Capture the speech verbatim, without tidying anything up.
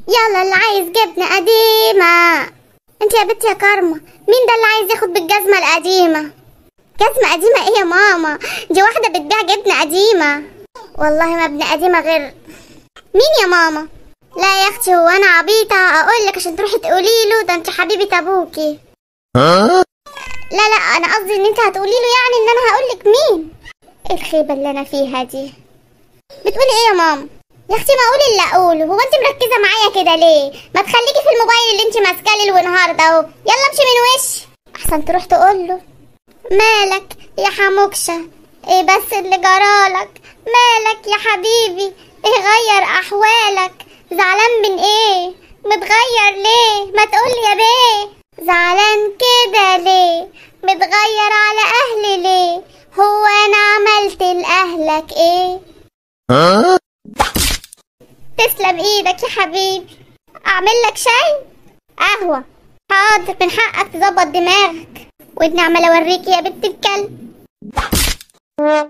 يلا اللي عايز جبنة قديمة. انت يا بنت يا كارما، مين ده اللي عايز ياخد بالجزمة القديمة؟ جزمة قديمة ايه يا ماما؟ دي واحدة بتبيع جبنة قديمة. والله ما ابن قديمة غير مين يا ماما؟ لا يا اختي، هو انا عبيطة اقول لك عشان تروحي تقولي له ده انت حبيبة ابوكي؟ ها؟ لا لا، انا قصدي ان انت هتقولي له، يعني ان انا هقول لك مين. ايه الخيبة اللي انا فيها دي؟ بتقولي ايه يا ماما؟ يا اختي ما اقول اللي اقوله. هو انت مركزة معايا كده ليه؟ ما تخليكي في الموبايل اللي انت ماسكاه ليل ونهار ده اهو. يلا امشي من وشي احسن تروح تقول له. مالك يا حموكشة؟ ايه بس اللي جرالك؟ مالك يا حبيبي؟ ايه غير احوالك؟ زعلان من ايه؟ متغير ليه؟ ما تقولي يا بيه. زعلان كده ليه؟ متغير على اهلي ليه؟ هو انا عملت لاهلك ايه؟ ها؟ تسلم ايدك يا حبيبي. اعمل لك شاي؟ قهوة؟ حاضر، من حقك تظبط دماغك. ودني عمال اوريكي يا بنت الكلب.